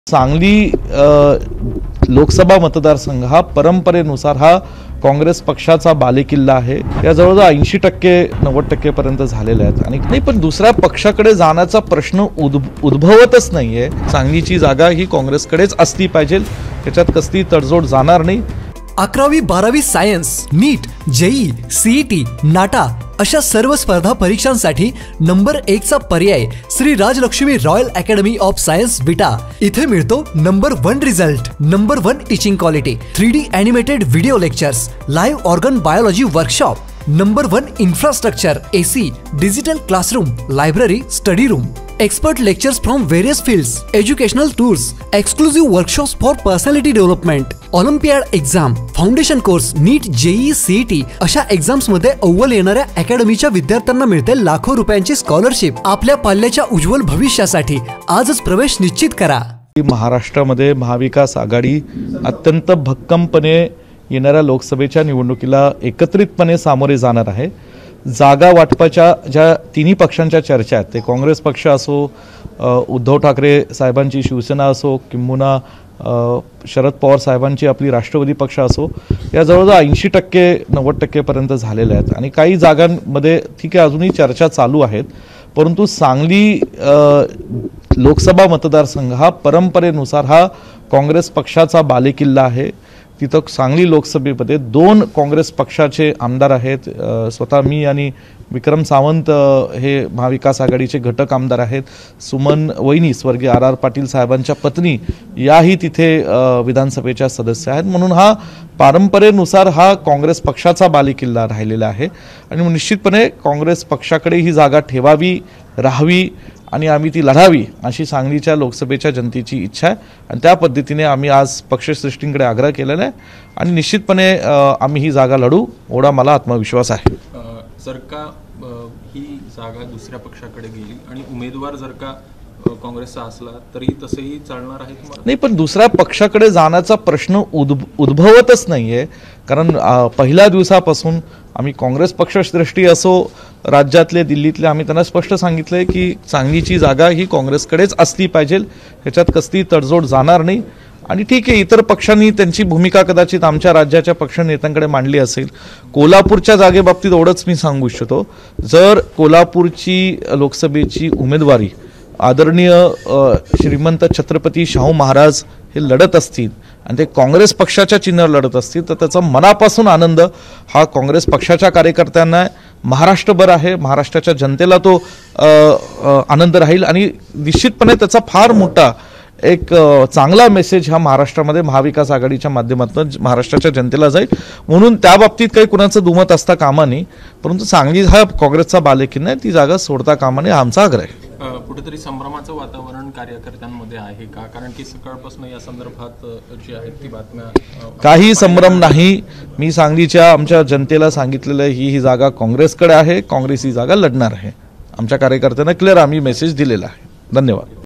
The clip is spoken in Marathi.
सांगली लोकसभा मतदारसंघ हा परंपरेनुसार हा काँग्रेस पक्षाचा बालेकिल्ला आहे। या जवळजवळ 80% 90% पर्यंत झालेले आहेत आणि नाही पण दुसऱ्या पक्षाकडे जाण्याचा प्रश्न उद्भवतच नाहीये। सांगलीची जागा ही काँग्रेसकडेच असली पाहिजे, त्याच्यात कसली तडजोड जाणार नाही। 11वी 12वी science, NEET, JEE, CET, NATA अशा सर्व स्पर्धा परीक्षांसाठी नंबर 1 चा पर्याय Shri Rajlakshmi royal academy of science Vita. इथे मिळतो number 1 result, number 1 teaching quality, 3D animated video lectures, live organ biology workshop, number 1 infrastructure, AC, digital classroom, library, study room, expert lectures from various fields, educational tours, exclusive workshops for personality development, Olympiad exam, foundation course, NEET, JEE, CET अशा एक्झाम्स मध्ये अव्वल येणाऱ्या अकॅडमीच्या विद्यार्थ्यांना मिळते लाखो रुपयांची स्कॉलरशिप। आपल्या पाल्याच्या उज्ज्वल भविष्यासाठी आजच प्रवेश निश्चित करा। महाराष्ट्रामध्ये महाविकास आघाडी अत्यंत भक्कमपणे येणाऱ्या लोकसभेच्या निवडणुकीला एकत्रितपणे सामोरे जाणार आहे। जागा वाटपाच्या ज्या तिन्ही पक्षांच्या चर्चा आहेत, ते काँग्रेस पक्ष असो, उद्धव ठाकरे साहेबांची शिवसेना असो, किंबहुना शरद पवार साहेबांची आपली राष्ट्रवादी पक्ष असो, या जवळजवळ 80% 90% पर्यंत झालेल्या आहेत आणि काही जागांमध्ये ठीक आहे अजूनही चर्चा चालू आहेत। परंतु सांगली लोकसभा मतदारसंघ हा परंपरेनुसार हा काँग्रेस पक्षाचा बालेकिल्ला आहे। तिथं सांगली लोकसभेमध्ये 2 काँग्रेस पक्षाचे आमदार आहेत। स्वतः मी आणि विक्रम सावंत हे महाविकास आघाडीचे घटक आमदार आहेत। सुमन वैनी स्वर्गीय RR पाटील साहेबांच्या पत्नी याही तिथे विधानसभेच्या सदस्य आहेत। म्हणून हा परंपरेनुसार हा काँग्रेस पक्षाचा बालेकिल्ला राहिलेला आहे आणि निश्चितपणे काँग्रेस पक्षाकडे ही जागा ठेवावी, राहावी आणि आम्ही ती लढावी अशी सांगलीच्या लोकसभेच्या जनतेची इच्छा आहे आणि त्या पद्धतीने आम्ही आज पक्षश्रेष्ठींकडे आग्रह केलेला आहे आणि निश्चितपणे आम्ही ही जागा लढू एवढा मला आत्मविश्वास आहे। जर का ही जागा दुसऱ्या पक्षाकडे गेली आणि उमेदवार जर का काँग्रेसचा असला तरी तसेही चालणार आहे तुम्हाला? नाही पण दुसऱ्या पक्षाकडे जाण्याचा प्रश्न उद्भवतच नाहीये, कारण पहिल्या दिवसापासून आम्ही काँग्रेस पक्षश्रेष्ठी असो राज्यातले दिल्लीतले आम्ही त्यांना स्पष्ट सांगितलंय की सांगलीची जागा ही काँग्रेसकडेच असली पाहिजे, ह्याच्यात कसली तडजोड जाणार नाही। आणि ठीक आहे इतर पक्षांनी त्यांची भूमिका कदाचित आमच्या राज्याच्या पक्ष नेत्यांकडे मांडली असेल। कोल्हापूरच्या जागेबाबतीत एवढंच मी सांगू इच्छितो, जर कोल्हापूरची लोकसभेची उमेदवारी आदरणीय श्रीमंत छत्रपती शाहू महाराज हे लढत असतील आणि ते काँग्रेस पक्षाच्या चिन्हावर लढत असतील तर त्याचा मनापासून आनंद हा काँग्रेस पक्षाच्या कार्यकर्त्यांना महाराष्ट्रभर आहे। महाराष्ट्राच्या जनतेला तो आनंद राहील आणि निश्चितपणे त्याचा फार मोठा एक चांगला मेसेज हा महाराष्ट्रामध्ये महाविकास आघाडीच्या माध्यमातून महाराष्ट्राच्या जनतेला जाईल। म्हणून त्या बाबतीत काही कुणाचं दुमत असता कामा नये, परंतु सांगली हा काँग्रेसचा बालेकिल्ला आहे, ती जागा सोडता कामा नये हा आमचा आग्रह आहे। कुठेतरी संभ्रमाचं वातावरण कार्यकर्त्यांमध्ये आहे का? कारण की सकाळपासून या संदर्भात जी आहेत ती बातम्या काही संभ्रम नाही। मी सांगलीच्या आमच्या जनतेला सांगितलेलं ही जागा काँग्रेसकडे आहे, काँग्रेस ही जागा लढणार आहे। आमच्या कार्यकर्त्यांना क्लिअर आम्ही मेसेज दिलेला आहे। धन्यवाद।